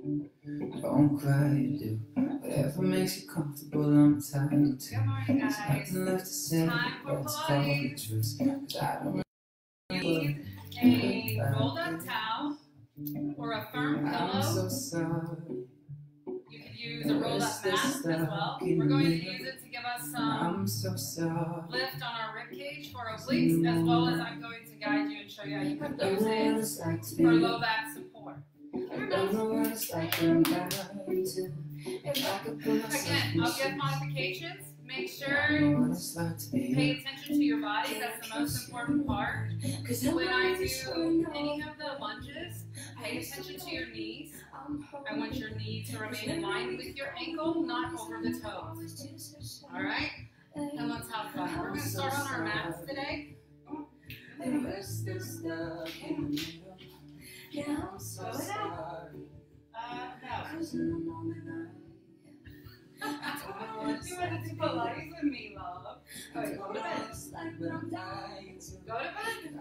Don't cry, do whatever makes you comfortable. I'm tired too. There's nothing left to say. Let's call the truth. 'Cause I don't need a rolled up towel or a firm pillow. I'm so sorry. You could use a rolled up mat as well. We're going to use it to give us some lift on our rib cage for obliques, as well as I'm going to guide you and show you how you put those in for low back support. Again, I'll give modifications. Make sure you pay attention to your body. That's the most important part. When I do any of the lunges, pay attention to your knees. I want your knee to remain in line with your ankle, not over the toes. All right? And let's have fun. We're going to start on our mats today. You wanted to polite with me, love. Alright, go to bed. Go to bed.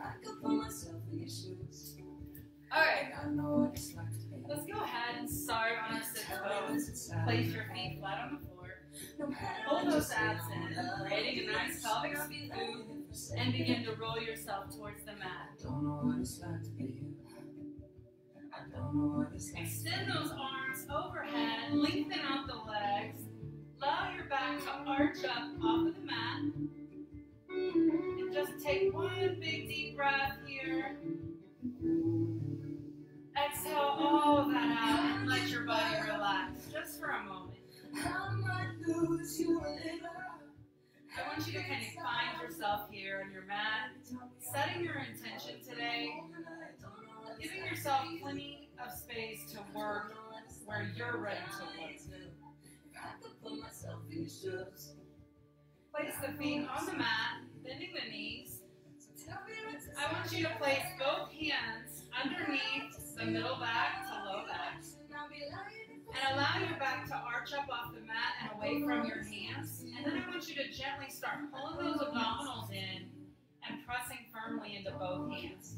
Alright. Let's go ahead and start on our sit bones. Place your feet flat on the floor. Hold those abs in, creating a nice pelvic smooth, and begin to roll yourself towards the mat. Extend those arms overhead, lengthen out the legs. Allow your back to arch up off of the mat. And just take one big deep breath here. Exhale all of that out and let your body relax just for a moment. I want you to kind of find yourself here on your mat, setting your intention today, giving yourself plenty of space to work where you're ready to work. Place the feet on the mat, bending the knees. I want you to place both hands underneath the middle back to low back. And allow your back to arch up off the mat and away from your hands. And then I want you to gently start pulling those abdominals in and pressing firmly into both hands.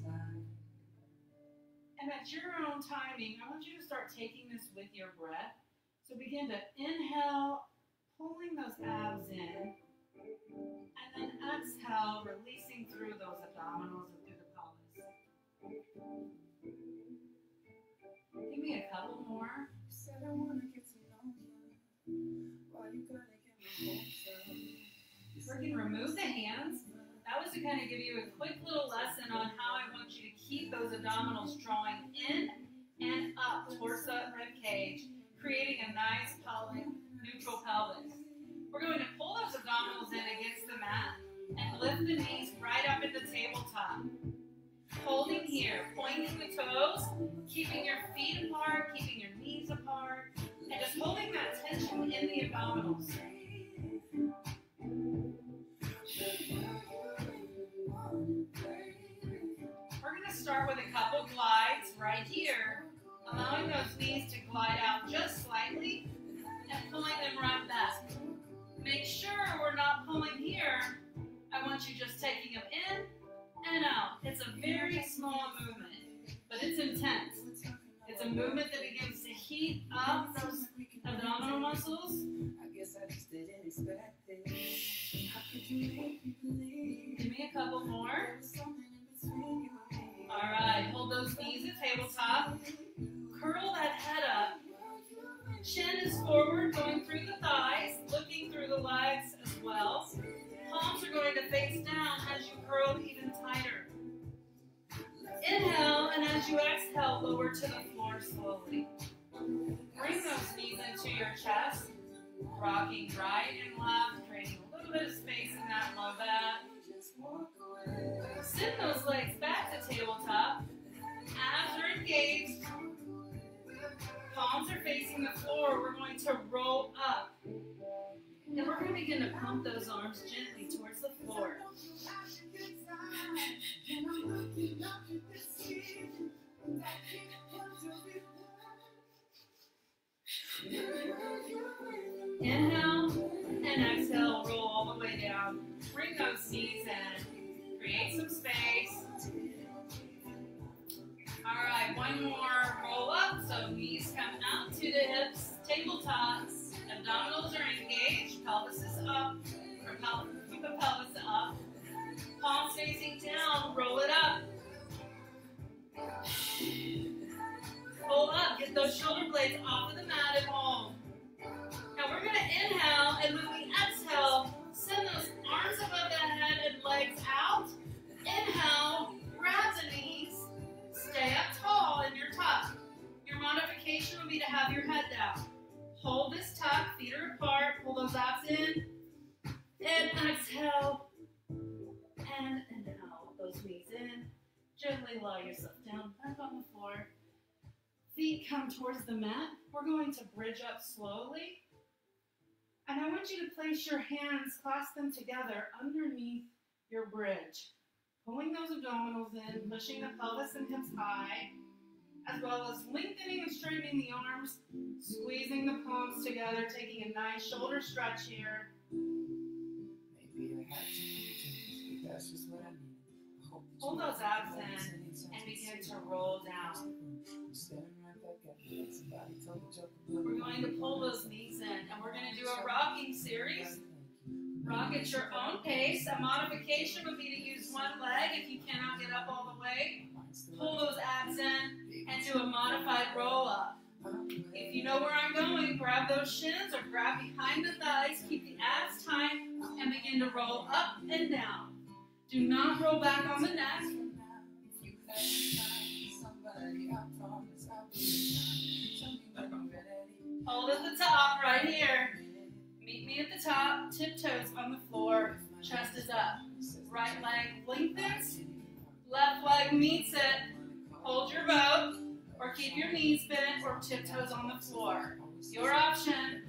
And at your own timing, I want you to start taking this with your breath. So begin to inhale, pulling those abs in. And then exhale, releasing through those abdominals and through the pelvis. Give me a couple more. We can remove the hands. That was to kind of give you a quick little lesson on how I want you to keep those abdominals drawing in and up towards the rib cage, creating a nice pelvic, neutral pelvis. We're going to pull those abdominals in against the mat and lift the knees right up at the tabletop. Holding here, pointing the toes, keeping your feet apart, keeping your knees apart, and just holding that tension in the abdominals. We're going to start with a couple glides right here, allowing those knees to glide out just slightly and pulling them right back. Make sure we're not pulling here. I want you just taking them in and out. It's a very small movement, but it's intense. It's a movement that begins to heat up those abdominal muscles. Give me a couple more. All right, hold those knees at tabletop. Curl that head up. Chin is forward, going through the thighs, looking through the legs as well. Palms are going to face down as you curl even tighter. Inhale, and as you exhale, lower to the floor slowly. Bring those knees into your chest, rocking right and left, creating a little bit of space in that low back. Send those legs back to tabletop. Abs are engaged. Palms are facing the floor. We're going to roll up. And we're going to begin to pump those arms gently towards the floor. Inhale and exhale, roll all the way down. Bring those knees in. Create some space. All right, one more roll up. So knees come out to the hips, tabletop. Abdominals are engaged. Pelvis is up. Keep the pelvis up. Palms facing down. Roll it up. Pull up. Get those shoulder blades off of the mat at home. Now we're going to inhale, and when we exhale, send those arms above the head and legs out. Inhale, grab the knees, stay up tall in your tuck. Your modification would be to have your head down. Hold this tuck, feet are apart, pull those abs in, and exhale, and inhale, those knees in. Gently lower yourself down, back on the floor. Feet come towards the mat. We're going to bridge up slowly. And I want you to place your hands, clasp them together underneath your bridge. Pulling those abdominals in, pushing the pelvis and hips high, as well as lengthening and straightening the arms, squeezing the palms together, taking a nice shoulder stretch here. Maybe I had too many dreams, but that's just what I need. I hope Pull those abs in and begin to roll down. We're going to pull those knees in, and we're going to do a rocking series. Rock at your own pace. A modification would be to use one leg if you cannot get up all the way. Pull those abs in and do a modified roll up. If you know where I'm going, grab those shins or grab behind the thighs, keep the abs tight, and begin to roll up and down. Do not roll back on the neck. Hold at the top right here. Meet me at the top, tiptoes on the floor, chest is up. Right leg lengthens, left leg meets it. Hold your boat, or keep your knees bent, or tiptoes on the floor. Your option.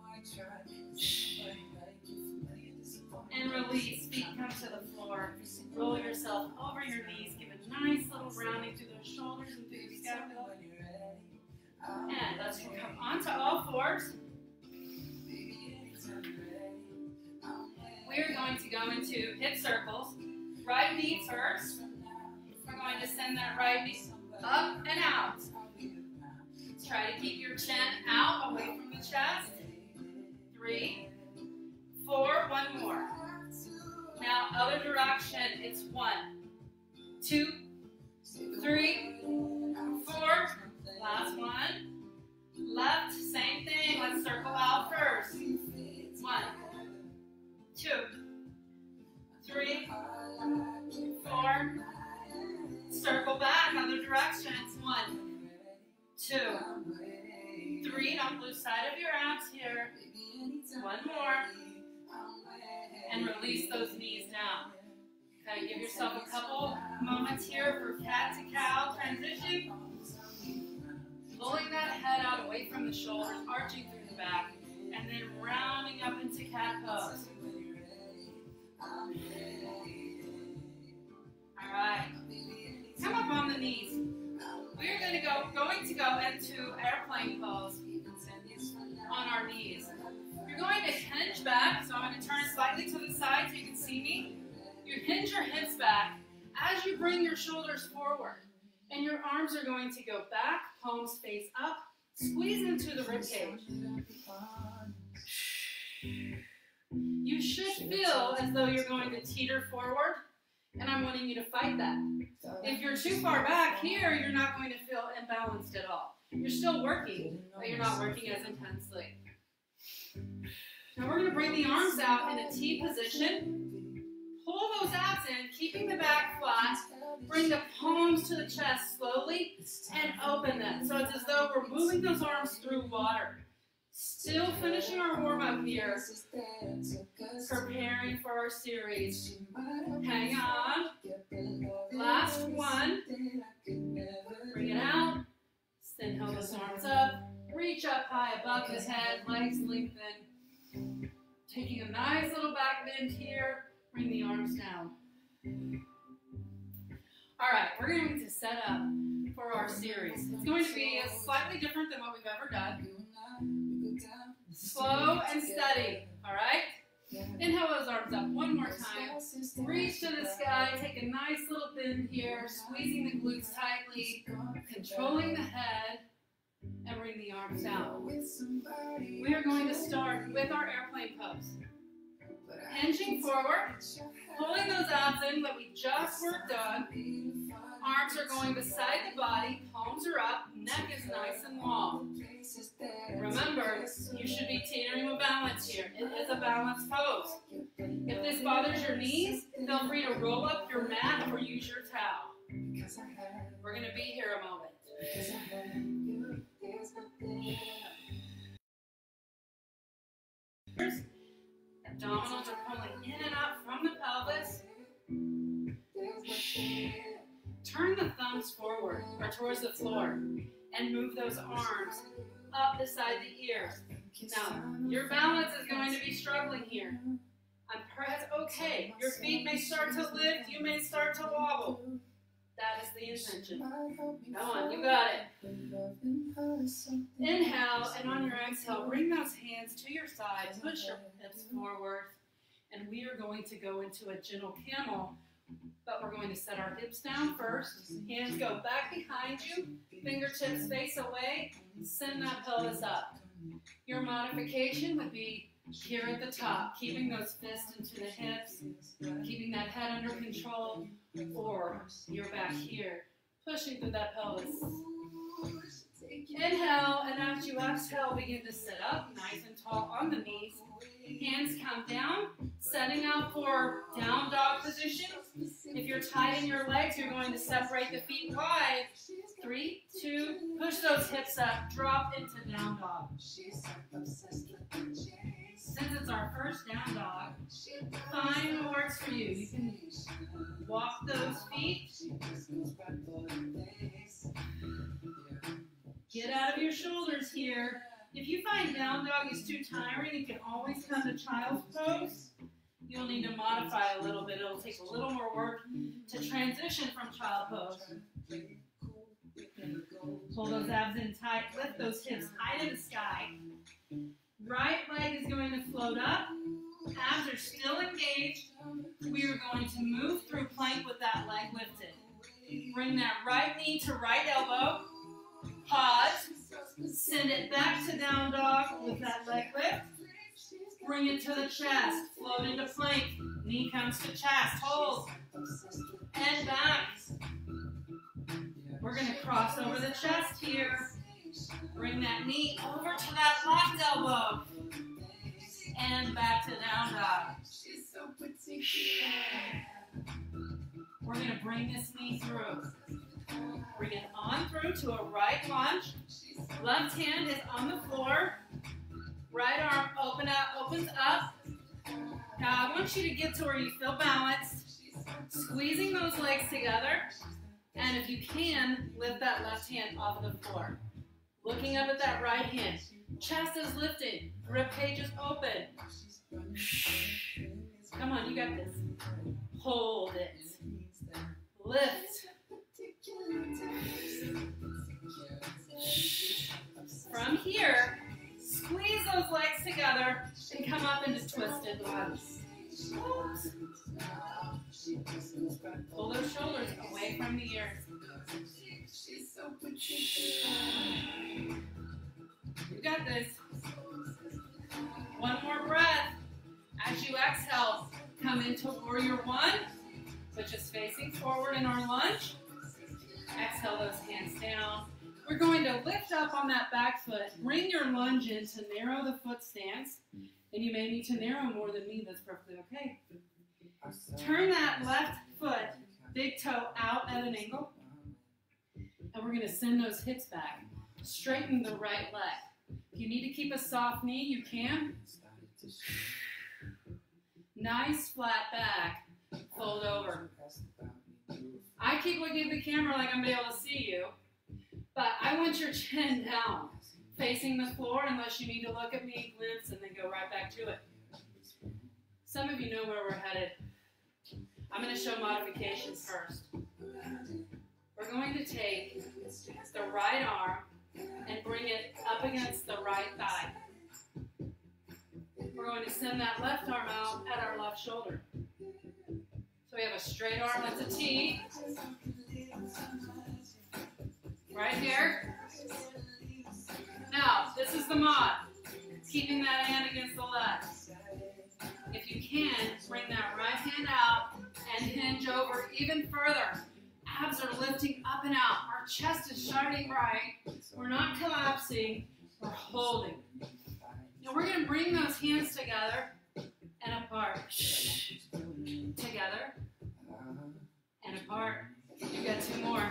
And release, feet come to the floor. Roll yourself over your knees, give a nice little rounding through those shoulders and through your scapula. And let's come onto all fours. We are going to go into hip circles. Right knee first. We're going to send that right knee up and out. Try to keep your chin out, away from the chest. 3, 4, one more. Now, other direction, it's 1, 2, 3, 4. Last one. Left, same thing. Let's circle out first. 1, 2, 3, 4. Circle back, other directions. 1, 2, 3. Don't lose sight of your abs here. 1 more. And release those knees down. Kind of give yourself a couple moments here for cat to cow transition. Pulling that head out away from the shoulders, arching through the back, and then rounding up into cat pose. All right. Come up on the knees. We're going to go into airplane pose on our knees. You're going to hinge back, so I'm going to turn slightly to the side so you can see me. You hinge your hips back as you bring your shoulders forward. And your arms are going to go back, palms face up, squeeze into the ribcage. You should feel as though you're going to teeter forward, and I'm wanting you to fight that. If you're too far back here, you're not going to feel imbalanced at all. You're still working, but you're not working as intensely. Now we're going to bring the arms out in a T position. Pull those abs in, keeping the back flat. Bring the palms to the chest slowly and open them. So it's as though we're moving those arms through water. Still finishing our warm-up here. Preparing for our series. Hang on. Last one. Bring it out. Then hold those arms up. Reach up high above the head. Legs lengthen. Taking a nice little back bend here. Bring the arms down. All right, we're going to set up for our series. It's going to be slightly different than what we've ever done. Slow and steady, all right? Inhale those arms up one more time. Reach to the sky, take a nice little bend here, squeezing the glutes tightly, controlling the head. and bring the arms down. We are going to start with our airplane pose. Hinging forward, pulling those abs in that we just worked on. Arms are going beside the body, palms are up, neck is nice and long. Remember, you should be teetering with balance here. It is a balanced pose. If this bothers your knees, feel free to roll up your mat or use your towel. We're going to be here a moment. Abdominals are pulling in and out from the pelvis. Turn the thumbs forward or towards the floor and move those arms up beside the ears. Now, your balance is going to be struggling here. That's okay. Your feet may start to lift. You may start to wobble. That is the intention. Come on, you got it. Inhale, and on your exhale, bring those hands to your side. Push your hips forward. And we are going to go into a gentle camel. But we're going to set our hips down first. Hands go back behind you. Fingertips face away. Send that pelvis up. Your modification would be here at the top, keeping those fists into the hips, keeping that head under control, or you're back here, pushing through that pelvis. Inhale, and as you exhale, begin to sit up, nice and tall on the knees. Hands come down, setting up for down dog position. If you're tight in your legs, you're going to separate the feet wide. 3, 2, push those hips up, drop into down dog. Since it's our first down dog, find what works for you. You can walk those feet. Get out of your shoulders here. If you find down dog is too tiring, you can always come to child's pose. You'll need to modify a little bit. It'll take a little more work to transition from child pose. Pull those abs in tight. Lift those hips high to the sky. Right leg is going to float up. Abs are still engaged. We are going to move through plank with that leg lifted. Bring that right knee to right elbow. Pause. Send it back to down dog with that leg lift. Bring it to the chest. Float into plank. Knee comes to chest. Hold. And back. We're going to cross over the chest here. Bring that knee over to that left elbow. And back to down dog. We're going to bring this knee through. Bring it on through to a right lunge. Left hand is on the floor. Right arm opens up. Now I want you to get to where you feel balanced. Squeezing those legs together. And if you can, lift that left hand off the floor. Looking up at that right hand. Chest is lifted. Rib cage is open. Come on, you got this. Hold it. Lift. From here, squeeze those legs together and come up into twisted lunge. Pull those shoulders away from the ears. You got this. One more breath. As you exhale, come into warrior one, which is facing forward in our lunge. Exhale those hands down. We're going to lift up on that back foot. Bring your lunge in to narrow the foot stance. And you may need to narrow more than me. That's perfectly okay. Turn that left foot, big toe out at an angle. And we're going to send those hips back. Straighten the right leg. If you need to keep a soft knee, you can. Nice flat back. Fold over. I keep looking at the camera like I'm able to see you. But I want your chin down, facing the floor, unless you need to look at me, glimpse, and then go right back to it. Some of you know where we're headed. I'm going to show modifications first. We're going to take the right arm and bring it up against the right thigh. We're going to send that left arm out at our left shoulder. So we have a straight arm, that's a T. Right here. Now, this is the mod. Keeping that hand against the left. If you can, bring that right hand out and hinge over even further. Abs are lifting up and out. Our chest is shining bright. We're not collapsing. We're holding. Now we're going to bring those hands together and apart. Together and apart. You got two more.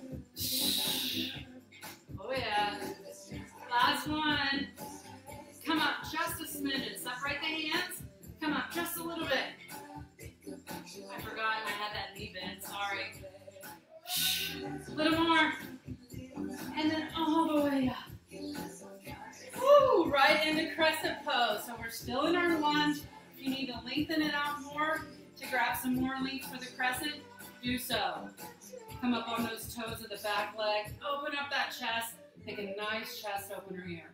Oh yeah. Last one. Come up just a smidgen. Separate the hands. Come up just a little bit. I forgot I had that knee bent. Sorry. A little more. And then all the way up. Woo! Right into crescent pose. So we're still in our lunge. If you need to lengthen it out more to grab some more length for the crescent, do so. Come up on those toes of the back leg. Open up that chest. Take a nice chest opener here.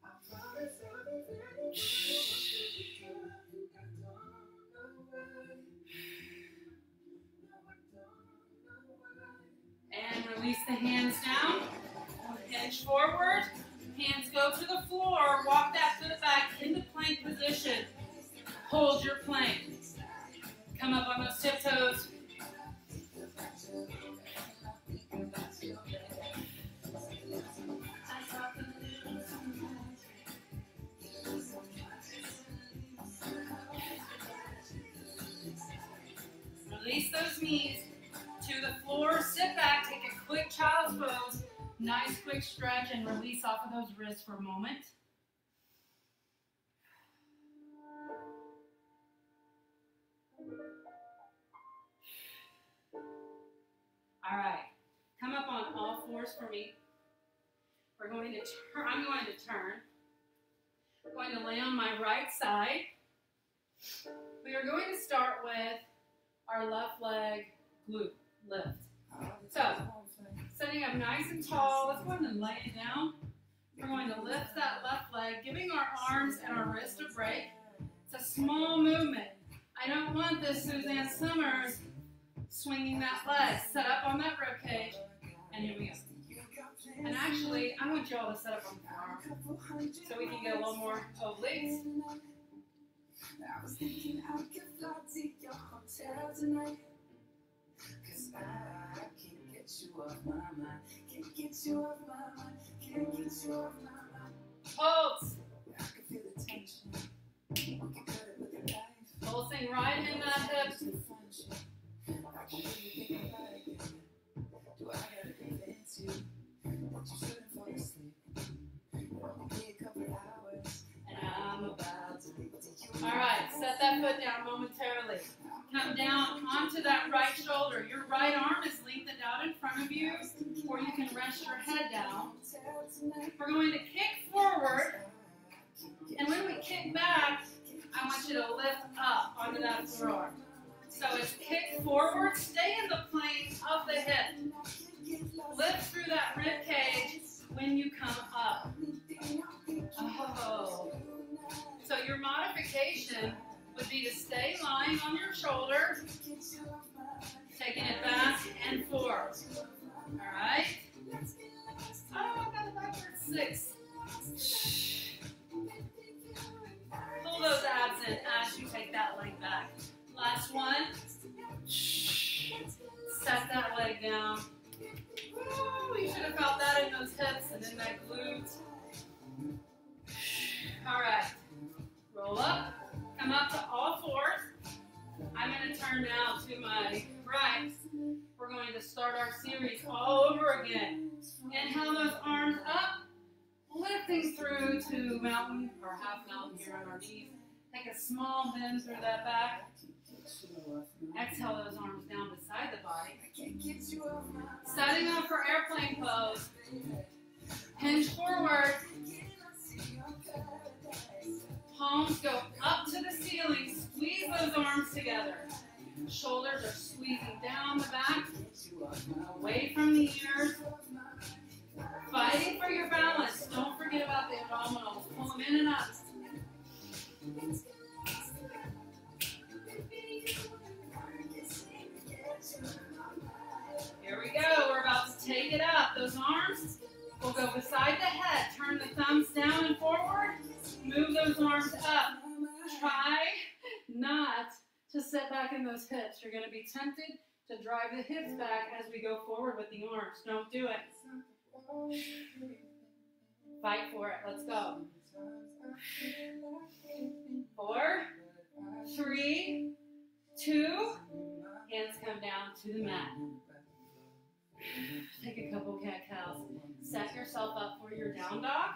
And release the hands down. Hinge forward. Hands go to the floor. Walk that foot back into plank position. Hold your plank. Come up on those tiptoes. Release those knees to the floor. Sit back. Take a quick child's pose. Nice quick stretch and release off of those wrists for a moment. All right. Come up on all fours for me. We're going to turn. I'm going to turn. We're going to lay on my right side. We are going to start with our left leg glute lift. So, setting up nice and tall. Let's go ahead and lay it down. We're going to lift that left leg, giving our arms and our wrist a break. It's a small movement. I don't want this Suzanne Summers swinging that leg. Set up on that rib cage, and here we go. And actually, I want you all to set up on the arm so we can get a little more obliques. I was thinking I could fly to your hotel tonight, 'cause I can't get you off my mind. Can't get you off my mind. Can't get you off my mind. Pulse. I can feel the tension. We can cut it with a knife. Pulsing right in that hip. I can really think about it, baby. Do I gotta convince you that you shouldn't fall asleep? It'll only be a couple hours, and I'm about to leave. All right, set that foot down momentarily. Come down onto that right shoulder. Your right arm is lengthened out in front of you, or you can rest your head down. We're going to kick forward, and when we kick back, I want you to lift up onto that floor. So it's kick forward, stay in the plane of the hip. Lift through that rib cage when you come up. Oh. So your modification would be to stay lying on your shoulder, taking it back and forth. All right? Oh, I got it backwards. 6. Pull those abs in as you take that leg back. Last one. Set that leg down. Woo, you should have felt that in those hips and in that glute. All right. Roll up. Come up to all fours. I'm going to turn now to my right. We're going to start our series all over again. Inhale those arms up. Lifting through to mountain or half mountain here on our knees. Take a small bend through that back. Exhale those arms down beside the body. Setting up for airplane pose. Hinge forward. Palms go up to the ceiling. Squeeze those arms together. Shoulders are squeezing down the back. Away from the ears. Fighting for your balance. Don't forget about the abdominals. Pull them in and up. Here we go. We're about to take it up. Those arms will go beside the head. Turn the thumbs down and forward. Move those arms up. Try not to sit back in those hips. You're going to be tempted to drive the hips back as we go forward with the arms. Don't do it. Fight for it. Let's go. 4, 3, 2. Hands come down to the mat. Take a couple cat-cows. Set yourself up for your down dog.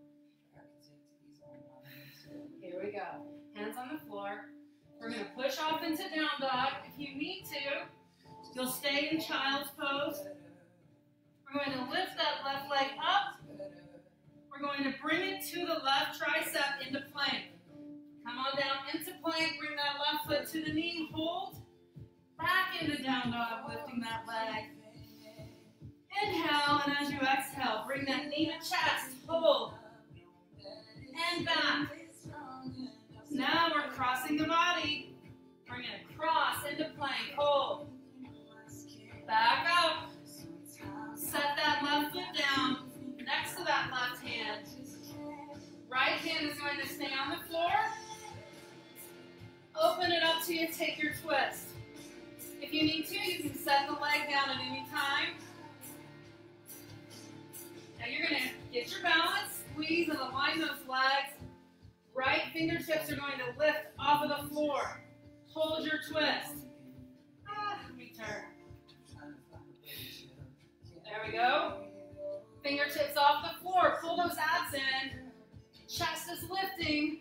Here we go. Hands on the floor. We're going to push off into down dog. If you need to, you'll stay in child's pose. We're going to lift that left leg up. We're going to bring it to the left tricep into plank. Come on down into plank. Bring that left foot to the knee. Hold. Back into down dog, lifting that leg. Inhale, and as you exhale, bring that knee to chest. Hold. And back. Now we're crossing the body. Bring it across into plank. Hold. Back up. Set that left foot down next to that left hand. Right hand is going to stay on the floor. Open it up till you take your twist. If you need to, you can set the leg down at any time. Now you're going to get your balance, squeeze and align those legs. Right fingertips are going to lift off of the floor. Hold your twist. Return. There we go. Fingertips off the floor. Pull those abs in. Chest is lifting.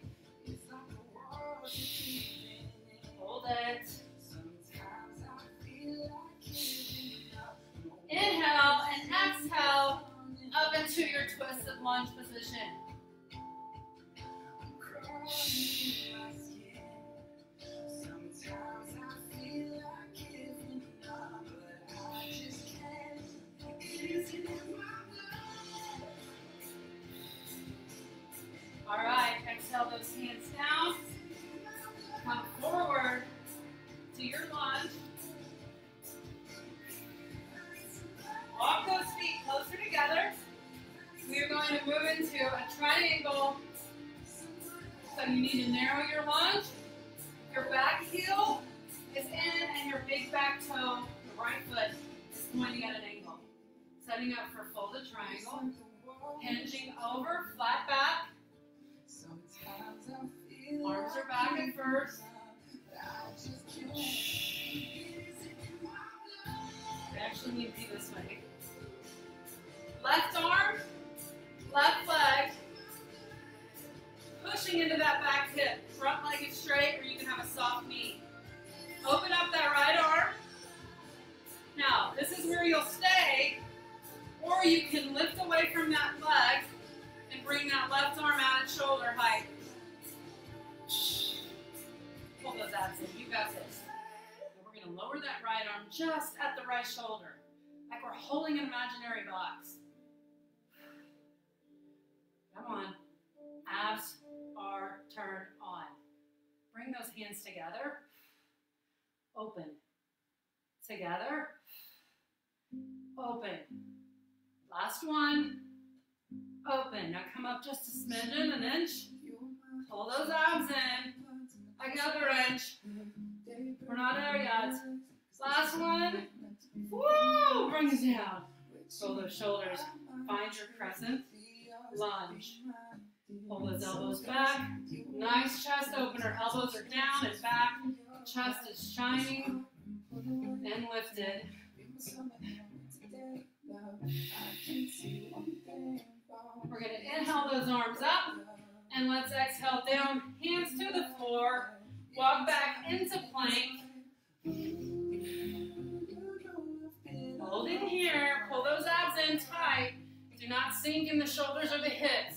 Hold it. Inhale and exhale up into your twisted lunge position. All right, exhale those hands down. Come forward to your lunge. Walk those feet closer together. We are going to move into a triangle. So you need to narrow your lunge. Your back heel is in and your big back toe, the right foot, is pointing at an angle. Setting up for folded triangle. Hinging over, flat back. Arms are back at first. We actually need to be this way. Left arm, left leg. Pushing into that back hip. Front leg is straight, or you can have a soft knee. Open up that right arm. Now, this is where you'll stay, or you can lift away from that leg and bring that left arm out at shoulder height. Pull those abs in. You got this. And we're going to lower that right arm just at the right shoulder, like we're holding an imaginary box. Come on. Abs are turned on. Bring those hands together. Open. Together. Open. Last one. Open. Now come up just a smidgen, an inch. Pull those abs in. Another inch. We're not there yet. Last one. Woo! Bring it down. Roll those shoulders. Find your crescent. Lunge. Pull those elbows back. Nice chest opener. Elbows are down and back. Chest is shining and lifted. We're going to inhale those arms up. And let's exhale down. Hands to the floor. Walk back into plank. Hold in here. Pull those abs in tight. Do not sink in the shoulders or the hips.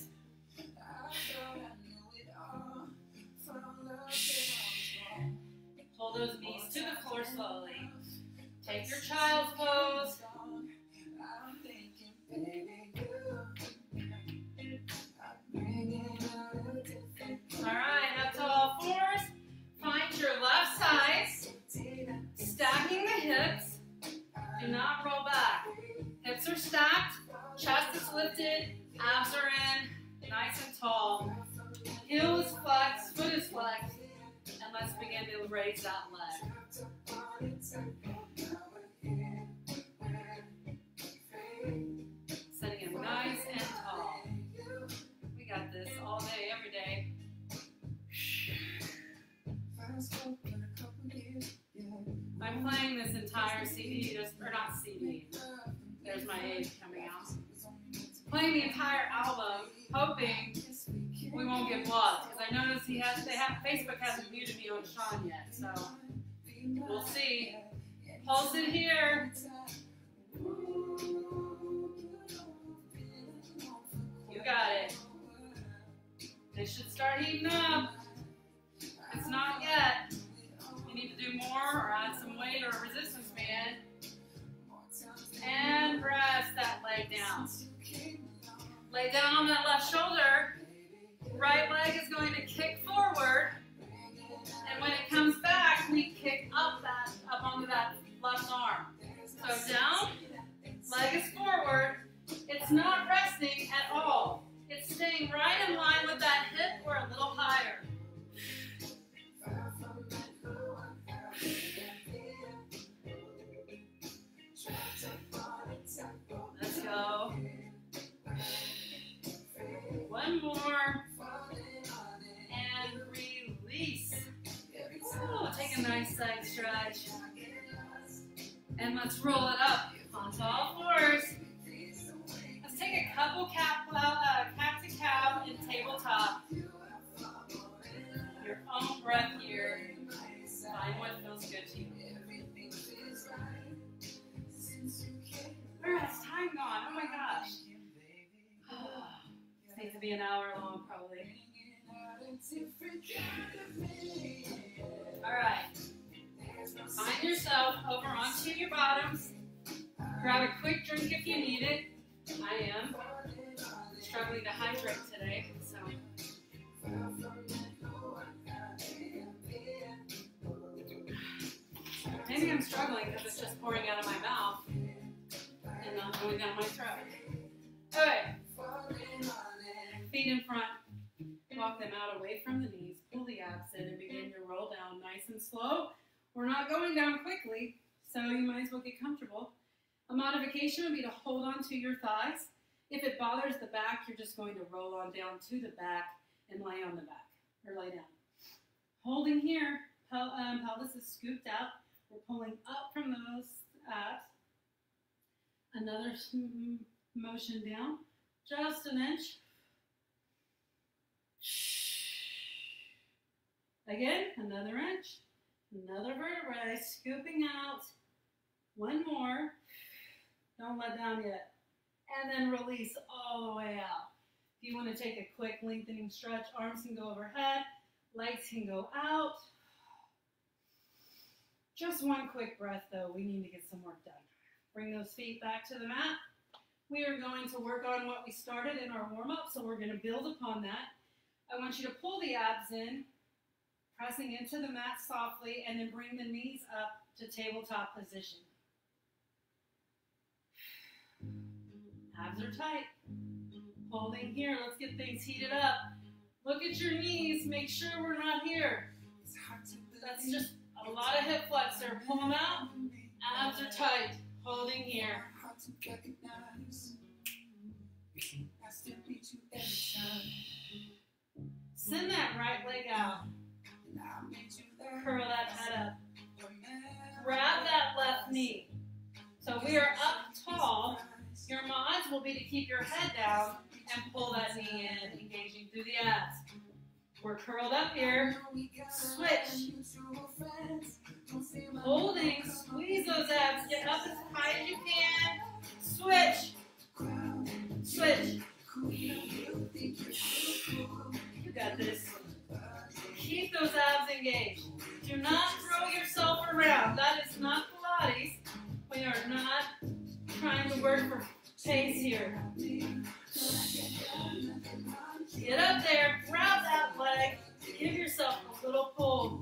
Pull those knees to the floor slowly. Take your child's pose. All right, up to all fours. Find your left sides. Stacking the hips. Do not roll back. Hips are stacked. Chest is lifted. Abs are in. tall. Heel is flexed, foot is flexed, and let's begin to raise that leg. Setting it nice and tall. We got this all day, every day. I'm playing this entire CD, or not CD. There's my age coming out. Playing the entire album, hoping we won't get blocked. Because I noticed Facebook hasn't muted me on Sean yet, so we'll see. Pulse it here. You got it. This should start heating up. It's not yet. You need to do more or add some weight or a resistance band. And press that leg down. Lay down on that left shoulder. Right leg is going to kick forward. And when it comes back, we kick up onto that left arm. So down, leg is forward. It's not resting at all. It's staying right in line with that hip or a little higher. Let's go. One more. And release. Oh, take a nice side stretch. And let's roll it up onto all fours. Let's take a couple cat-to-cow and tabletop. Your own breath here. Find what feels good to you. Where has time gone? Oh my gosh. This needs to be an hour long, probably. All right. Find yourself over onto your bottoms. Grab a quick drink if you need it. I am struggling to hydrate today, so. Maybe I'm struggling because it's just pouring out of my mouth and not going down my throat. All right. Feet in front. Walk them out away from the knees. Pull the abs in and begin to roll down nice and slow. We're not going down quickly, so you might as well get comfortable. A modification would be to hold on to your thighs. If it bothers the back, you're just going to roll on down to the back and lay on the back, or lay down. Holding here, pelvis is scooped out. We're pulling up from those abs. Another motion down, just an inch. Again, another inch. Another vertebrae, scooping out. One more. Don't let down yet. And then release all the way out. If you want to take a quick lengthening stretch, arms can go overhead, legs can go out. Just one quick breath though, we need to get some work done. Bring those feet back to the mat. We are going to work on what we started in our warm-up, so we're going to build upon that. I want you to pull the abs in, pressing into the mat softly, and then bring the knees up to tabletop position. Abs are tight. Holding here, let's get things heated up. Look at your knees, make sure we're not here. That's just a lot of hip flexor. Pull them out. Abs are tight. Holding here. Send that right leg out. Curl that head up. Grab that left knee. So we are up tall. Your mods will be to keep your head down and pull that knee in, engaging through the abs. We're curled up here. Switch. Holding. Squeeze those abs. Get up as high as you can. Switch. Switch. You got this. Keep those abs engaged. Do not throw yourself around. That is not Pilates. We are not trying to work for pace here. Get up there, grab that leg, give yourself a little pull.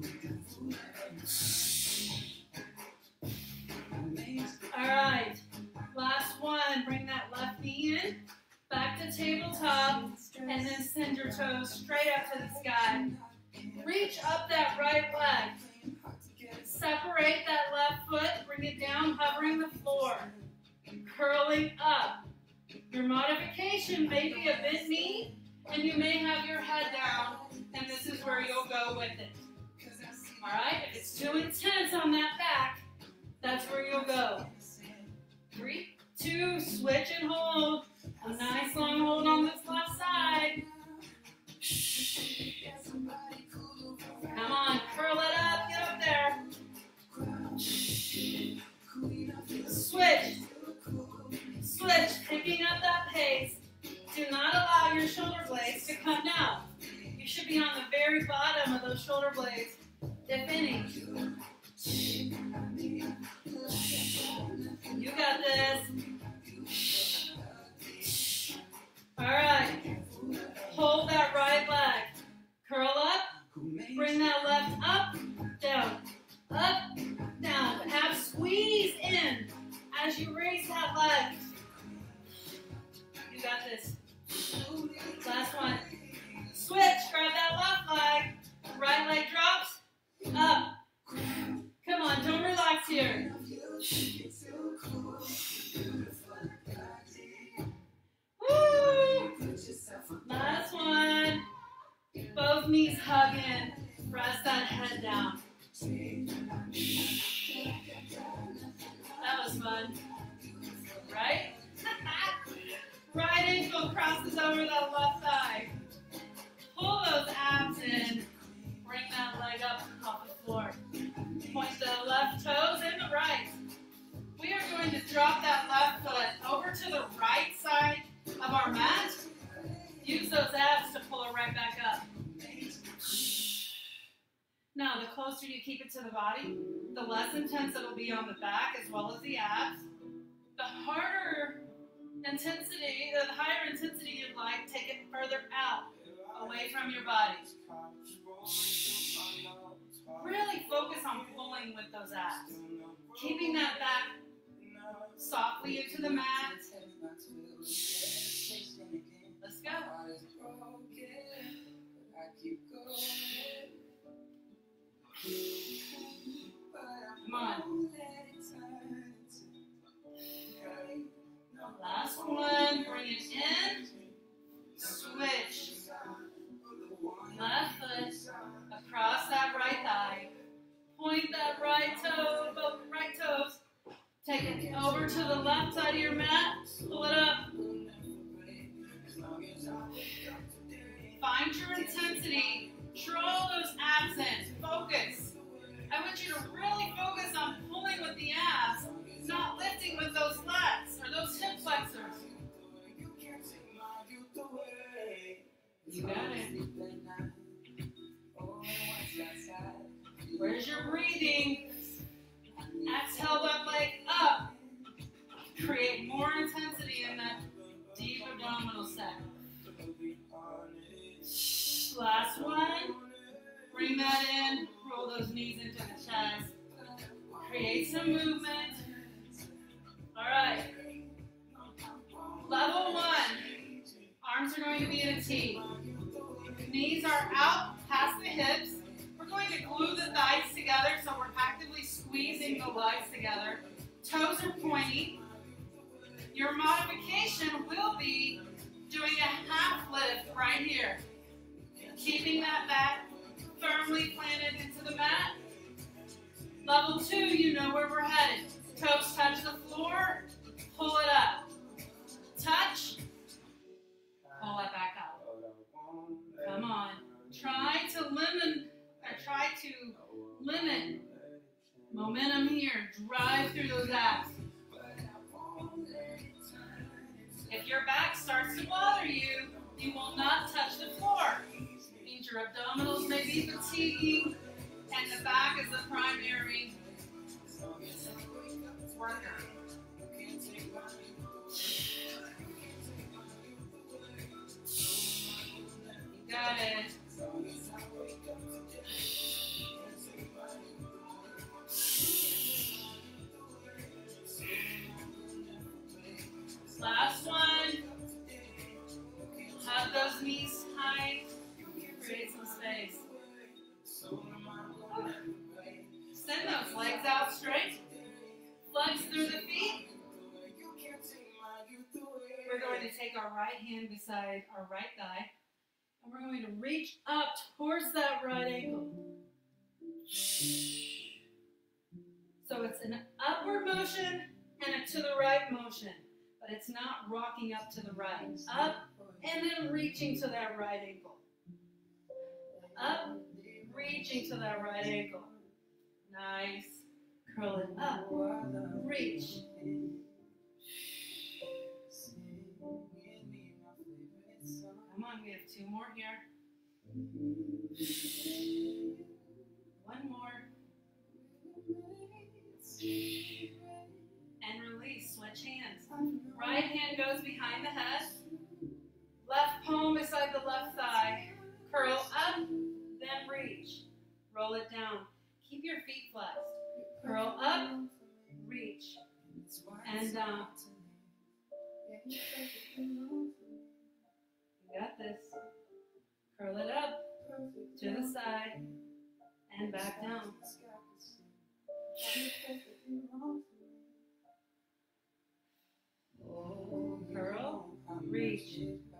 All right, last one. Bring that left knee in, back to tabletop, and then send your toes nose straight up to the sky. Reach up that right leg. Separate that left foot, bring it down, hovering the floor. Curling up. Your modification may be a bit knee, and you may have your head down, and this is where you'll go with it. All right? If it's too intense on that back, that's where you'll go. 3, 2, switch and hold. A nice long hold on this left side. Come on, curl it up, get up there. Switch. Switch, picking up that pace. Do not allow your shoulder blades to come down. You should be on the very bottom of those shoulder blades, if any. You got this. All right. Hold that right leg. Curl up. Bring that left up, down, down. Have squeeze in as you raise that leg. You got this. Last one. Switch. Grab that left leg. Right leg drops. Up. Come on. Don't relax here. Woo! Last one. Both knees hug in. Press that head down. That was fun. Right? Right ankle crosses over that left thigh. Pull those abs in. Bring that leg up off the floor. Point the left toes and the right. We are going to drop that left foot over to the right side of our mat. Use those abs to pull it right back up. Now, the closer you keep it to the body, the less intense it'll be on the back as well as the abs. The higher intensity you'd like, take it further out, away from your body. Really focus on pulling with those abs. Keeping that back softly into the mat. Let's go. Come on. Last one. Bring it in. Switch. Left foot across that right thigh. Point that right toe, both right toes. Take it over to the left side of your mat. Pull it up. Find your intensity. Draw those abs in. Focus. I want you to really focus on pulling with the abs, not lifting with those legs or those hip flexors. You got it. Where's your breathing? Exhale that leg up. Create more intensity in that deep abdominal set. Last one. Bring that in. Roll those knees into the chest. Create some movement. All right. Level 1. Arms are going to be in a T. Knees are out past the hips. We're going to glue the thighs together, so we're actively squeezing the legs together. Toes are pointy. Your modification will be doing a half lift right here. Keeping that back firmly planted into the mat. Level 2, you know where we're headed. Toes touch the floor. Pull it up. Touch. Pull it back up. Come on. Try to limit momentum here. Drive through those abs. If your back starts to bother you, you will not touch the floor. It means your abdominals may be fatiguing, and the back is the primary worker. You got it. Last one. Have those knees tight. inside our right thigh. And we're going to reach up towards that right ankle. So it's an upward motion and a to the right motion, but it's not rocking up to the right. Up and then reaching to that right ankle. Up, reaching to that right ankle. Nice. Curl it up. Reach. Come on, we have 2 more here. One more. And release. Switch hands. Right hand goes behind the head. Left palm beside the left thigh. Curl up, then reach. Roll it down. Keep your feet flexed. Curl up, reach, and down. You got this. Curl it up to the side and back down. Curl, reach.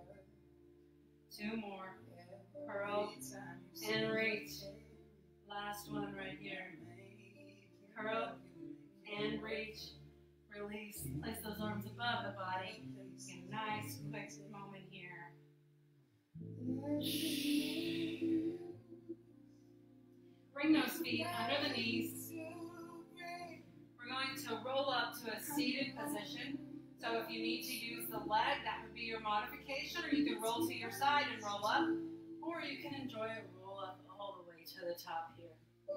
2 more. Curl and reach. Last one right here. Curl and reach. Release. Place those arms above the body. A nice quick moment here. Bring those feet under the knees. We're going to roll up to a seated position. So if you need to use the leg, that would be your modification, or you can roll to your side and roll up, or you can enjoy a roll up all the way to the top here.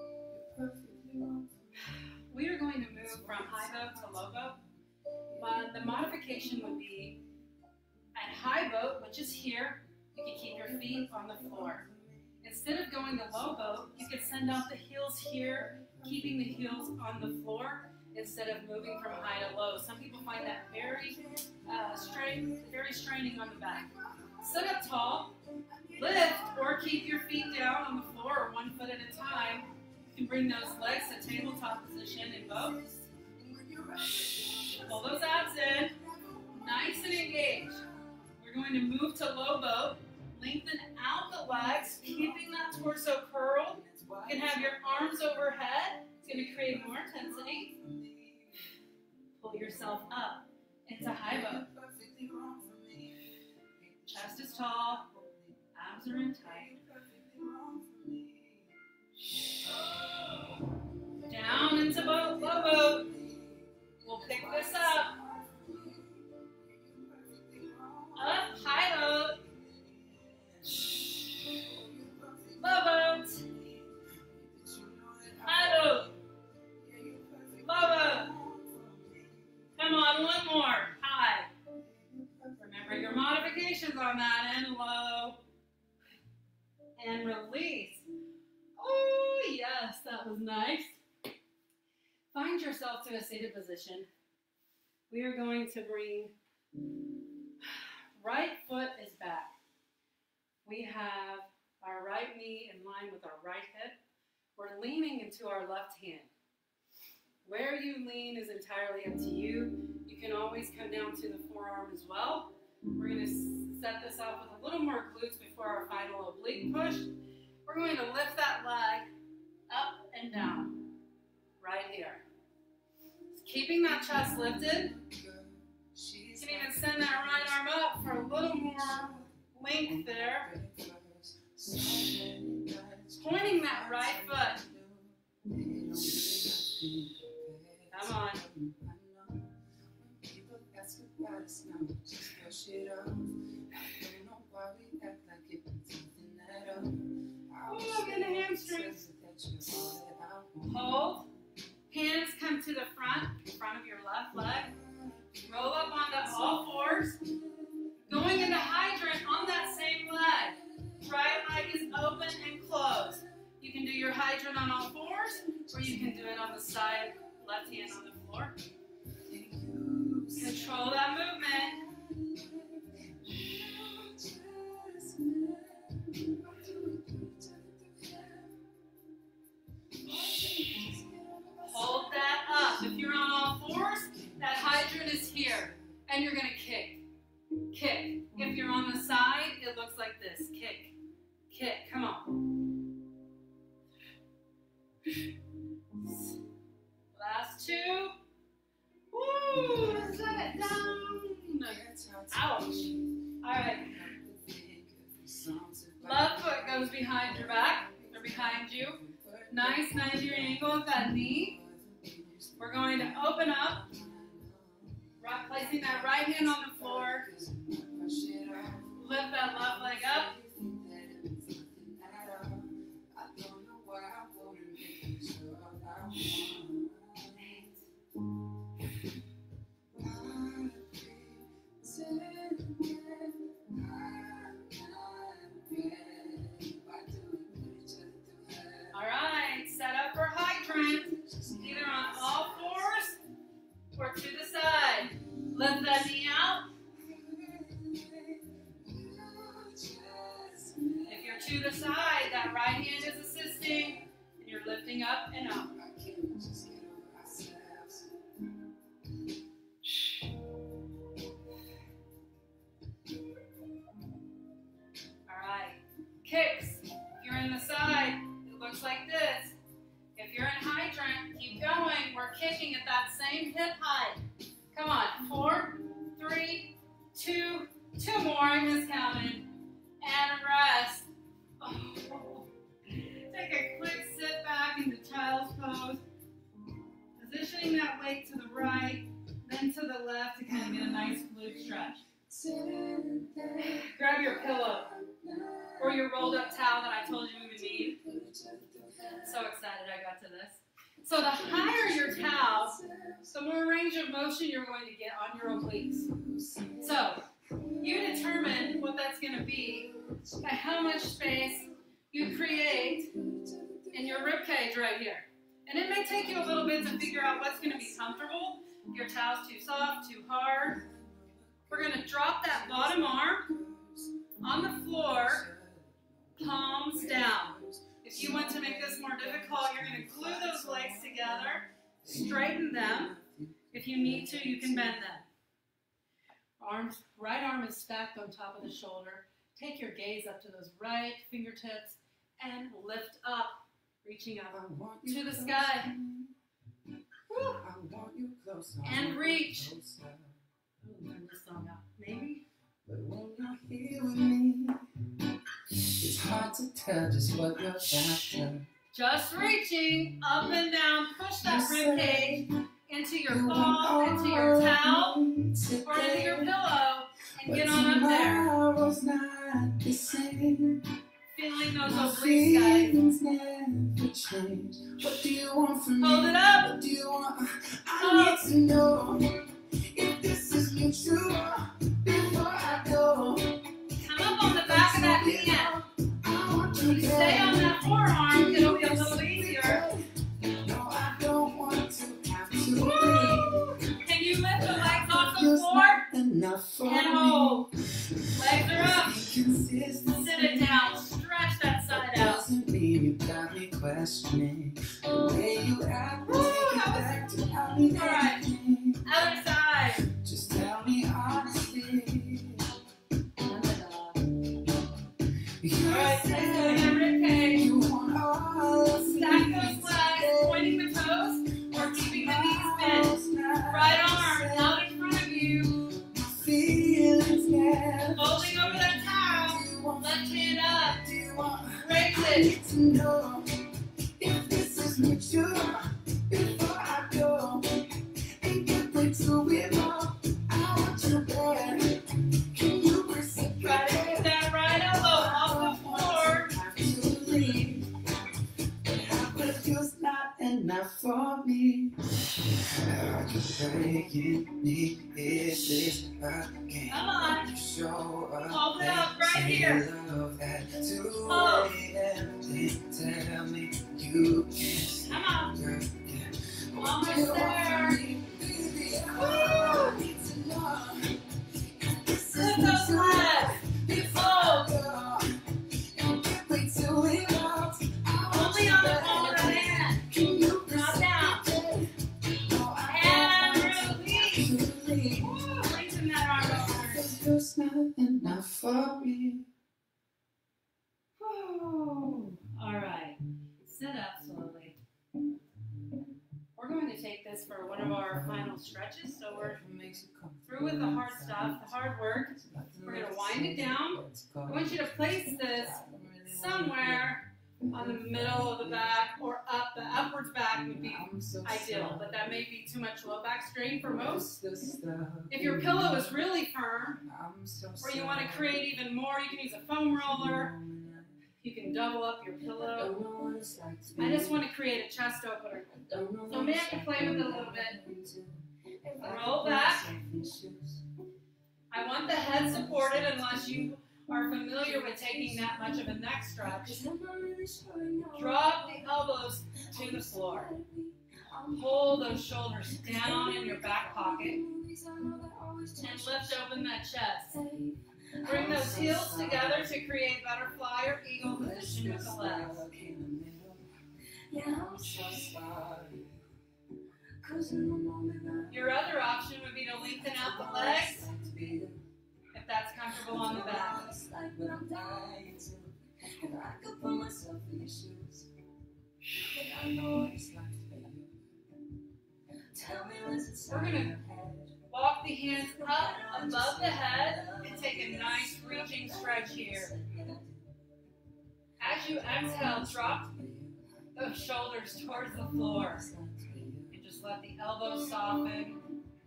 We are going to move from high boat to low boat, but the modification would be at high boat, which is here, you can keep your feet on the floor. Instead of going to low boat, you could send out the heels here, keeping the heels on the floor instead of moving from high to low. Some people find that very straining on the back. Sit up tall, lift, or keep your feet down on the floor or 1 foot at a time. You can bring those legs to tabletop position in both. Pull those abs in, nice and engaged. We're going to move to low boat. Lengthen out the legs, keeping that torso curled. You can have your arms overhead. It's going to create more intensity. Pull yourself up into high boat. Chest is tall. Abs are in tight. Down into boat, low boat. We'll pick this up. Up, high boat. Low boat. High boat. Low boat. Come on, one more. High. Remember your modifications on that. And low. And release. Oh, yes, that was nice. Find yourself to a seated position. We are going to bring right foot is back. We have our right knee in line with our right hip. We're leaning into our left hand. Where you lean is entirely up to you. You can always come down to the forearm as well. We're going to set this up with a little more glutes before our final oblique push. We're going to lift that leg up and down, right here. Keeping that chest lifted. You can even send that right arm up for a little more length there. Pointing that right foot. Come on. Oh, in the hamstrings. Hold. Hands come to the front of your left leg. Roll up onto all fours. Going into hydrant on that same leg. Right leg is open and closed. You can do your hydrant on all fours, or you can do it on the side, left hand on the floor. Control that movement. Hold that up. If you're on all fours, that hydrant is here. And you're going to kick. Kick. If you're on the Toes behind your back, or behind you. Nice 90 angle with that knee. We're going to open up, placing that right hand on the floor. Lift that left leg up. All right, set up for hydrant, either on all fours or to the side. Lift that knee out. If you're to the side, that right hand is assisting, and you're lifting up and up. All right, kicks. If you're in the side, it looks like this. If you're in hydrant, keep going. We're kicking at that same hip height. Come on, 4, 3, 2, 2 more, I miscounted. And rest. Oh. Take a quick sit back into child's pose. Positioning that weight to the right, then to the left to kind of get a nice glute stretch. Grab your pillow or your rolled up towel that I told you we would need. So excited I got to this. So the higher your towel, the more range of motion you're going to get on your obliques. So you determine what that's going to be by how much space you create in your rib cage right here. And it may take you a little bit to figure out what's going to be comfortable. If your towel's too soft, too hard. We're going to drop that bottom arm on the floor, palms down. If you want to make this more difficult, you're going to glue those legs together, straighten them. If you need to, you can bend them. Right arm is stacked on top of the shoulder. Take your gaze up to those right fingertips and lift up, reaching up to the sky. Woo. And reach. Turn this song up, maybe. But when you're here with me, it's hard to tell just what you're after. Just reaching up and down. Push that rib cage into your ball, into your towel, or into your pillow, and get on up there. Feeling those obliques, guys. What do you want from me? Hold it up. What do you want? I need to know if this is mutual before I go. Come up on the back of that hand. If you stay on that forearm, it'll be a little easier. No, I don't want to have to Woo! Can you lift the legs off the floor? And hold. Legs are up. Sit it down. Stretch that side out. Doesn't mean you got me questioning the way you act. Woo, that was all right. Other side. Just tell me honestly. All right, stay in that rib cage. You want all of me. Stack those legs, pointing the toes, or keeping the knees bent. Right arm out in front of you. Feelings never Folding over that towel. Left hand up. Raise I it. need to know if this is mutual before I go. And get way too involved. I want you back. Can you reciprocate? Try to get that right elbow off the floor. But you's not enough for me. Are you begging me? Is this a game? Come on. Show up. Hold it up right here. Love at 2 Oh. a.m. Tell me you can't. Come on. Girl, Almost there. Woo! Lift those legs. Fold. Only on the palm of the hand. Drop down. And release. Woo! Lengthen that arm over. It's not enough for me. Woo. All right. Sit up slowly. We're going to take this for one of our final stretches. So we're through with the hard stuff, the hard work. We're going to wind it down. I want you to place this somewhere on the middle of the back or up. The upwards back would be ideal, but that may be too much low back strain for most. If your pillow is really firm, or you want to create even more, you can use a foam roller. You can double up your pillow. I just want to create a chest opener. So maybe I can play with it a little bit. Roll back. I want the head supported unless you are familiar with taking that much of a neck stretch. Drop the elbows to the floor. Pull those shoulders down in your back pocket and lift open that chest. Bring those heels together to create butterfly or eagle position with the legs. Your other option would be to lengthen out the legs if that's comfortable on the back. We're going to walk the hands up above the head and take a nice reaching stretch here. As you exhale, drop those shoulders towards the floor. And just let the elbows soften.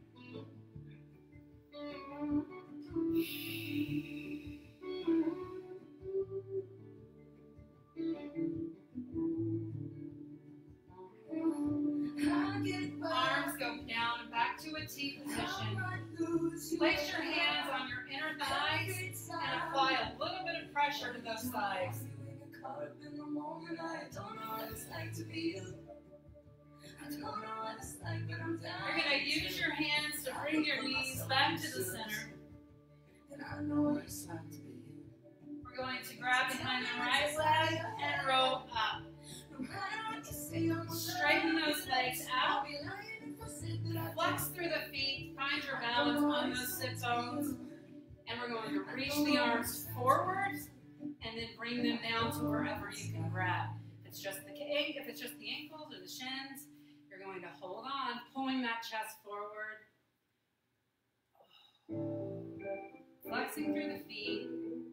Arms go down and back to a T position. Place your hands on your inner thighs and apply a little bit of pressure to those thighs. You're going to use your hands to bring your knees back to the center. We're going to grab behind the right leg and roll up. Straighten those legs out. Flex through the feet. Find your balance on those sit bones. And we're going to reach the arms forward and then bring them down to wherever you can grab. If it's just the ankles or the shins, you're going to hold on, pulling that chest forward. Flexing through the feet.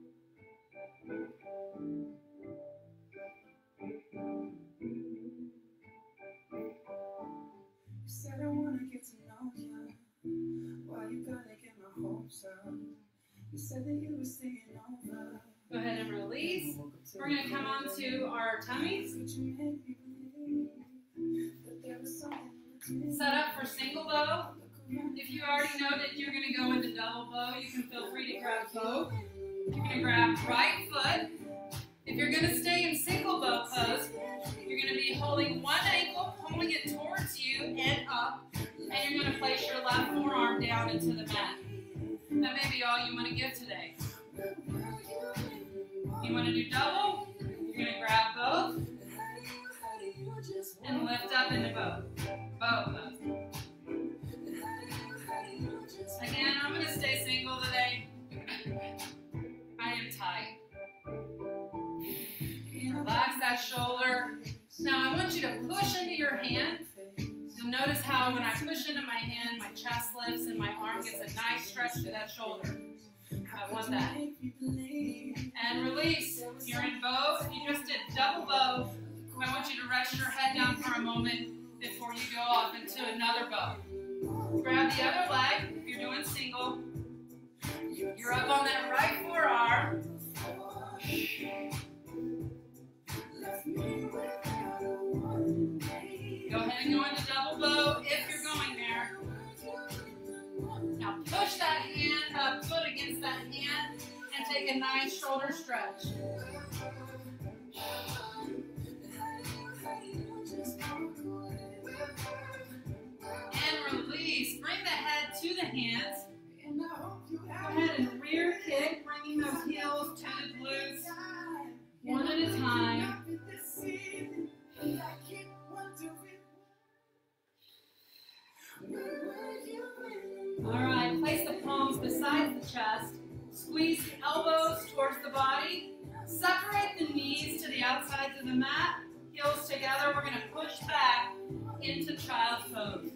You said I wanna get to know you. Why you gotta get my hopes up? You said that you were staying over. Go ahead and release. We're going to come on to our tummies. Set up for single bow. If you already know that you're going to go into double bow, you can feel free to grab both. You're going to grab right foot. If you're going to stay in single bow pose, you're going to be holding one ankle, pulling it towards you and up, and you're going to place your left forearm down into the mat. That may be all you want to give today. You want to do double? You're going to grab both and lift up into both. Both. Again, I'm going to stay single today. I am tight. Relax that shoulder. Now I want you to push into your hand. You'll notice how when I push into my hand, my chest lifts and my arm gets a nice stretch to that shoulder. I want that. And release. You're in bow. If you just did double bow, I want you to rest your head down for a moment before you go off into another bow. Grab the other leg. If you're doing single, you're up on that right forearm. Go ahead and go into double bow if you're going there. Now push that hand up, foot against that hand, and take a nice shoulder stretch. And release. Bring the head to the hands. Go ahead and rear kick, bringing those heels to the glutes, one at a time. All right, place the palms beside the chest. Squeeze the elbows towards the body. Separate the knees to the outsides of the mat. Heels together. We're going to push back into child's pose.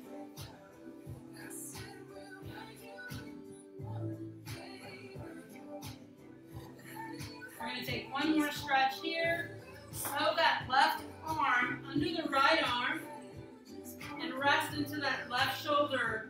We're going to take one One more stretch here. Sew that left arm under the right arm and rest into that left shoulder.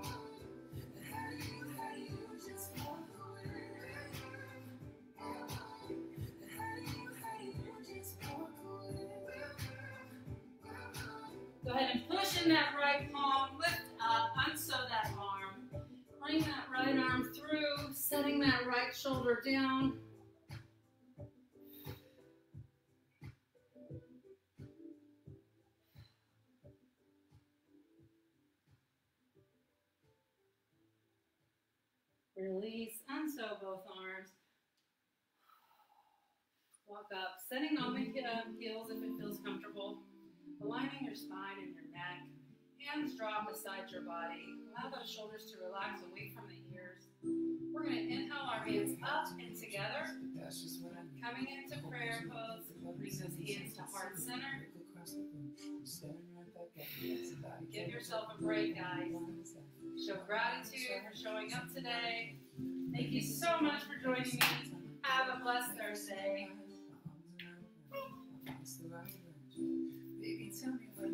Go ahead and push in that right palm, lift up, unsew that arm. Bring that right arm through, setting that right shoulder down. Release, unsew both arms. Walk up, setting on the heels if it feels comfortable. Aligning your spine and your neck. Hands drop beside your body. Allow those shoulders to relax away from the ears. We're going to inhale our hands up and together. Coming into prayer pose. Bring those hands to heart center. Give yourself a break, guys. Show gratitude for showing up today. Thank you so much for joining me. Have a blessed Thursday. Baby, tell me what